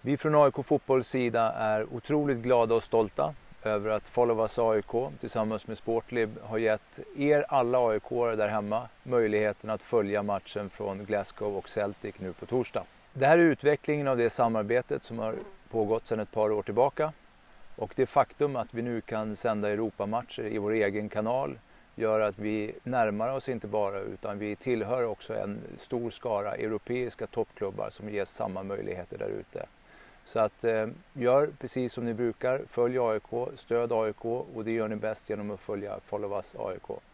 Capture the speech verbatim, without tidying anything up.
Vi från A I K Fotbolls sida är otroligt glada och stolta över att Follow Us A I K tillsammans med Sportlib har gett er alla A I K-are där hemma möjligheten att följa matchen från Glasgow och Celtic nu på torsdag. Det här är utvecklingen av det samarbetet som har pågått sedan ett par år tillbaka, och det faktum att vi nu kan sända Europamatcher i vår egen kanal gör att vi närmar oss inte bara, utan vi tillhör också en stor skara europeiska toppklubbar som ges samma möjligheter där ute. Så att eh, gör precis som ni brukar, följ A I K, stöd A I K, och det gör ni bäst genom att följa Follow Us A I K.